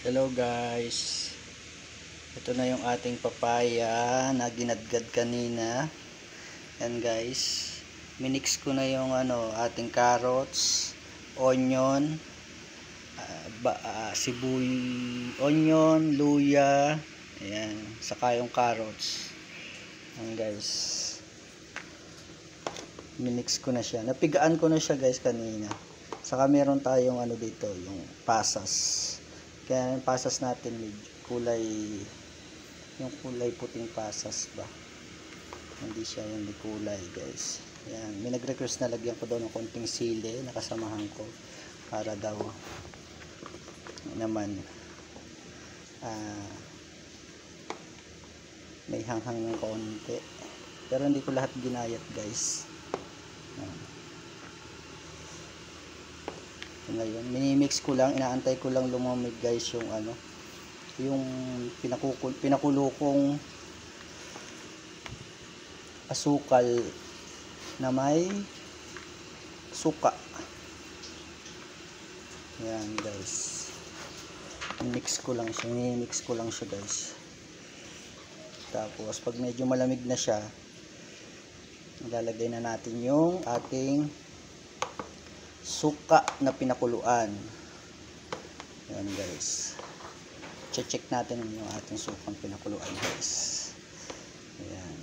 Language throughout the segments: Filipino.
Hello guys, ito na yung ating papaya na ginadgad kanina. Yan guys, minix ko na yung ating carrots, onion, onion, luya, ayan, saka yung carrots. Yan guys, minix ko na siya, napigaan ko na siya guys kanina. Saka meron tayong dito, yung pasas. Kaya yung pasas natin medyo kulay puting pasas ba, hindi siya yung kulay guys. Yan, may nag-request na lagyan ko daw ng konting sili, nakasamahan ko para daw naman may hanghang ng konti, pero hindi ko lahat ginayat guys. Ngayon minimix ko lang, inaantay ko lang lumamig guys yung yung pinakulo kong asukal na may suka. Yan guys, minimix ko lang siya guys. Tapos pag medyo malamig na siya, ilalagay na natin yung ating suka na pinakuluan. Yan guys, check natin yung ating sukang pinakuluan guys. Ayan,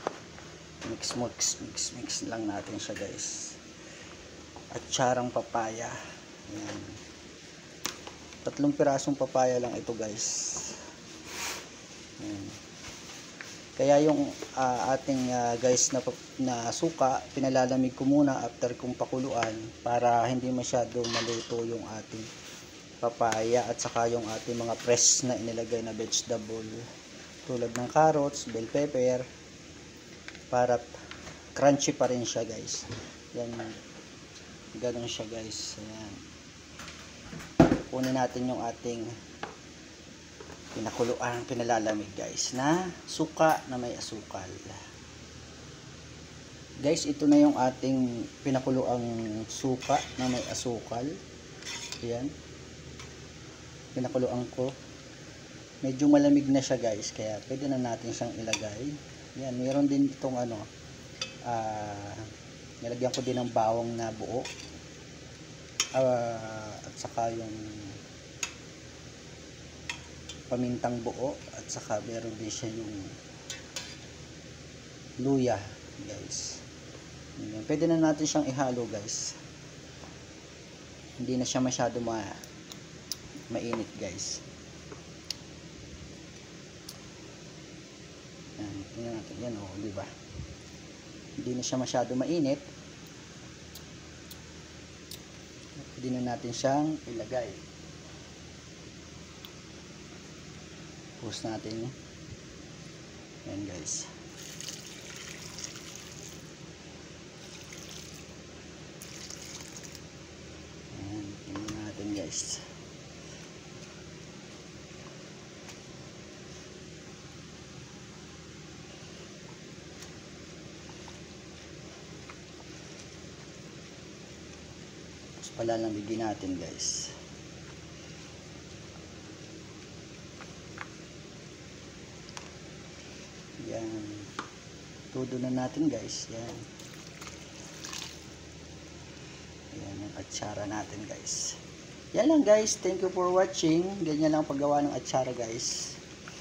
mix lang natin siya guys. At Atsarang papaya. Ayan, 3 pirasong papaya lang ito guys. Ayan. Kaya yung ating guys na suka, pinalalamig ko muna after kong pakuluan para hindi masyado maluto yung ating papaya at saka yung ating mga fresh na inilagay na vegetable tulad ng carrots, bell pepper, para crunchy pa rin siya guys. Yan, ganun siya guys. Ayan, kunin natin yung ating pinakuluan, pinalalamig guys na suka na may asukal guys. Ito na yung ating pinakuluang suka na may asukal. Ayan, pinakuluan ko, medyo malamig na siya guys, kaya pwede na natin siyang ilagay. Ayan, meron din itong nilagyan ko din ng bawang na buo, at saka yung pamintang buo, at saka meron din siya yung luya guys. Pwede na natin siyang ihalo guys, hindi na siya masyado mainit guys. Yan, tingnan natin yan, di ba? Hindi na siya masyado mainit. Pwede na natin siyang ilagay. Post natin yan guys. Yan, tingnan natin guys. Tapos palalamigin natin guys. Yan, todo na natin guys. Yan, yan yung atsara natin guys. Yan lang guys, thank you for watching. Ganyan lang paggawa ng atsara guys.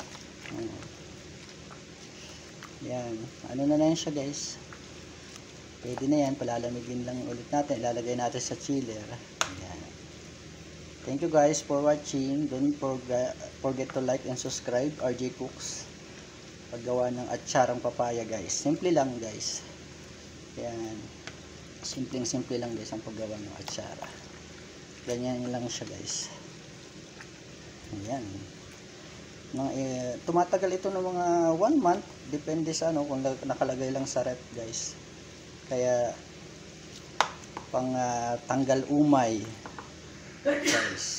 Yan, na yan siya guys. Pwede na yan, palalamigin lang ulit natin, ilalagay natin sa chiller. Yan. Thank you guys for watching. Don't forget to like and subscribe RJ Cooks. Paggawa ng atsarang papaya guys, simple lang guys. Yan, simple lang guys ang paggawa ng atsara. Ganyan lang siya guys. Ayan, tumatagal ito ng mga 1 month, depende sa kung nakalagay lang sa rep guys. Kaya pang tanggal umay guys.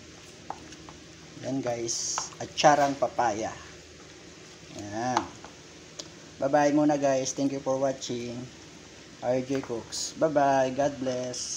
Yan guys, atsarang papaya. Yan. Bye-bye muna guys. Thank you for watching. RJ Cooks. Bye-bye. God bless.